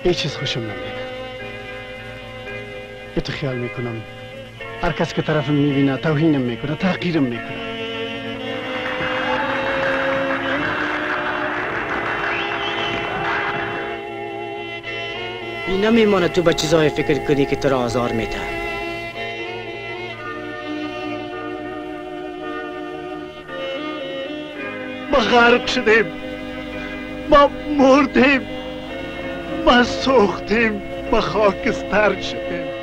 هیچ چیز خوشم نمیاد. یه تو خیال میکنم هر کس که طرفم میبینه توهینم میکنه، تحقیرم میکنه. این نمیمانه تو به چیزای فکر کنی که تو را آزار میده. ما غرق شدیم، ما مردیم، ما سوختیم، ما خاکستر شدیم.